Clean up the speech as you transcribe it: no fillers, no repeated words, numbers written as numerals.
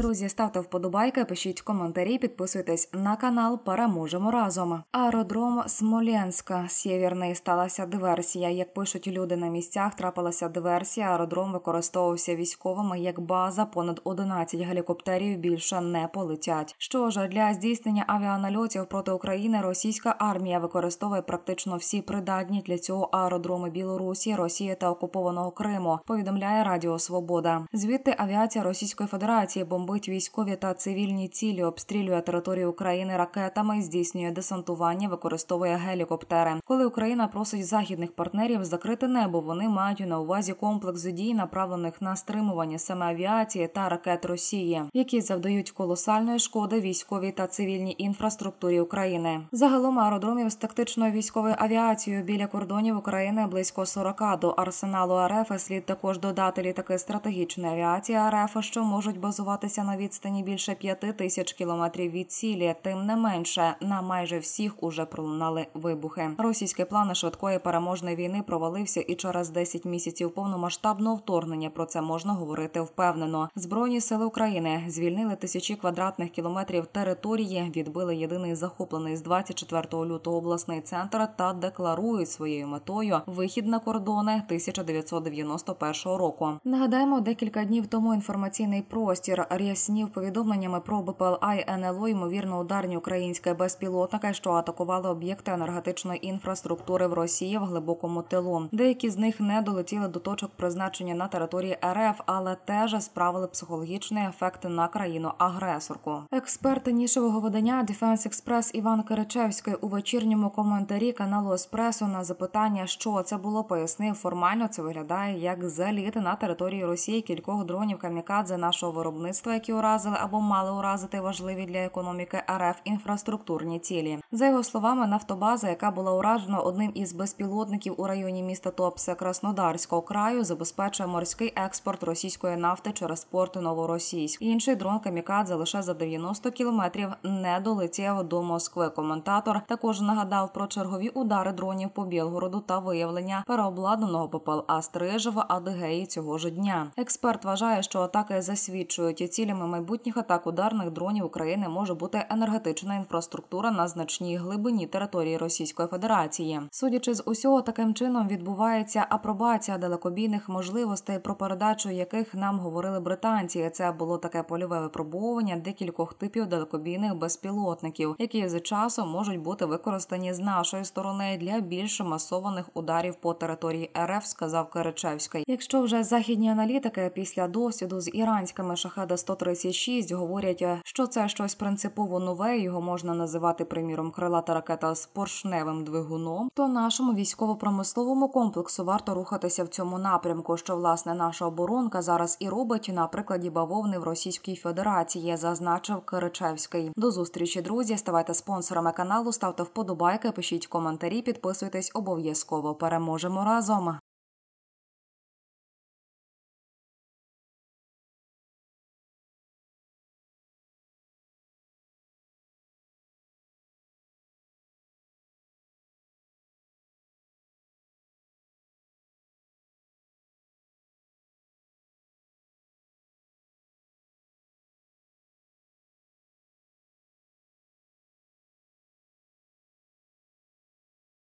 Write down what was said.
Друзі, ставте вподобайки, пишіть коментарі, підписуйтесь на канал. Переможемо разом. Аеродром Смоленська, Сєвєрний, сталася диверсія. Як пишуть люди на місцях, трапилася диверсія. Аеродром використовувався військовими як база. Понад 11 гелікоптерів більше не полетять. Що ж, для здійснення авіанальотів проти України російська армія використовує практично всі придатні для цього аеродроми Білорусі, Росії та окупованого Криму, повідомляє Радіо Свобода. Звідти авіація Російської Федерації бомбить військові та цивільні цілі, обстрілює територію України ракетами, здійснює десантування, використовує гелікоптери. Коли Україна просить західних партнерів закрити небо, вони мають на увазі комплекс дій, направлених на стримування саме авіації та ракет Росії, які завдають колосальної шкоди військовій та цивільній інфраструктурі України. Загалом аеродромів з тактичною військовою авіацією біля кордонів України близько 40. До арсеналу РФ слід також додати літаки стратегічної авіації РФ, що можуть базуватися на відстані більше 5000 кілометрів від цілі. Тим не менше, на майже всіх уже пролунали вибухи. Російський план швидкої переможної війни провалився і через 10 місяців повномасштабного вторгнення. Про це можна говорити впевнено. Збройні сили України звільнили тисячі квадратних кілометрів території, відбили єдиний захоплений з 24 лютого обласний центр та декларують своєю метою вихід на кордони 1991 року. Нагадаємо, декілька днів тому інформаційний простір ряснів повідомленнями про БПЛА і НЛО, ймовірно ударні українські безпілотники, що атакували об'єкти енергетичної інфраструктури в Росії в глибокому тилу. Деякі з них не долетіли до точок призначення на території РФ, але теж справили психологічний ефект на країну-агресорку. Експерт нішевого видання Defense Express Іван Киричевський у вечірньому коментарі каналу Еспресо на запитання, що це було, пояснив: формально це виглядає як заліт на території Росії кількох дронів камікадзе нашого виробництва, які уразили або мали уразити важливі для економіки РФ інфраструктурні цілі. За його словами, нафтобаза, яка була уражена одним із безпілотників у районі міста Топсе Краснодарського краю, забезпечує морський експорт російської нафти через порт Новоросійськ. Інший дрон камікадзе лише за 90 кілометрів не долетів до Москви. Коментатор також нагадав про чергові удари дронів по Білгороду та виявлення переобладнаного ППЛА «Стриж» в Адигеї цього ж дня. Експерт вважає, що атаки засвідчують, і цілями майбутніх атак ударних дронів України може бути енергетична інфраструктура на значній глибині території Російської Федерації. Судячи з усього, таким чином відбувається апробація далекобійних можливостей, про передачу яких нам говорили британці. Це було таке польове випробовування декількох типів далекобійних безпілотників, які з часом можуть бути використані з нашої сторони для більш масованих ударів по території РФ, сказав Киричевський. Якщо вже західні аналітики після досвіду з іранськими Шахеда-136 говорять, що це щось принципово нове, його можна називати, приміром, крилата ракета з поршневим двигуном, то нашому військово-промисловому комплексу варто рухатися в цьому напрямку, що, власне, наша оборонка зараз і робить на прикладі бавовни в Російській Федерації, зазначив Киричевський. До зустрічі, друзі, ставайте спонсорами каналу, ставте вподобайки, пишіть коментарі, підписуйтесь обов'язково. Переможемо разом!